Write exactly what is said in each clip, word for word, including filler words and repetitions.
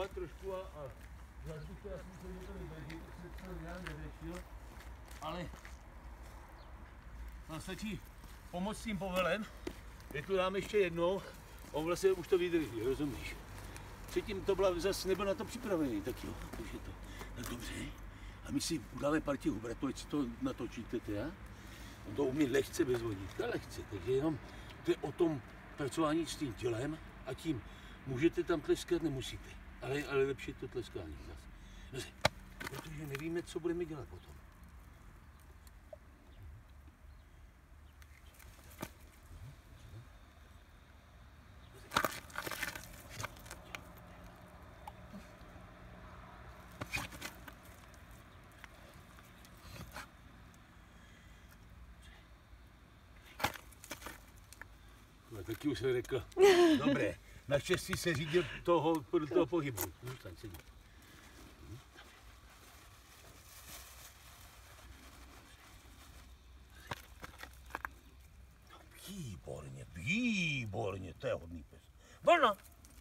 zkoumat trošku a, a zase bych to jasný, že to vydrží, tak se to nějak neřešil. Ale nám stačí pomoct s tím povelem. My tu dáme ještě jednou, on vlastně už to vydrží, rozumíš? Předtím to byla, zase nebyl na to připravený, tak jo, takže to, tak dobře. A my si uděláme partii hubratu, ať si to natočíte, já? On to umí lehce bez vodítka, lehce, takže jenom to je o tom pracování s tím tělem a tím můžete tam tleskat, nemusíte, ale, ale lepší je to tleskání zase. Zase, protože nevíme, co budeme dělat potom. Taky už jsem řekl, dobré, naštěstí se řídil toho, podle toho pohybu. Zůstaň, sedí. Výborně, výborně, to je hodný pes. Volno!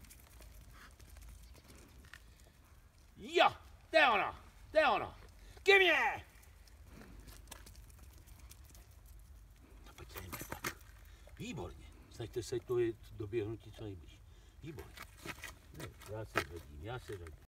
Jo, to je ono, to je ono. Ke mně! No pojďte jdeme tak. Výborně. Snažte se to doběhnutí co nejblíž. Výborně. Ne, já se řadím, já se řadím.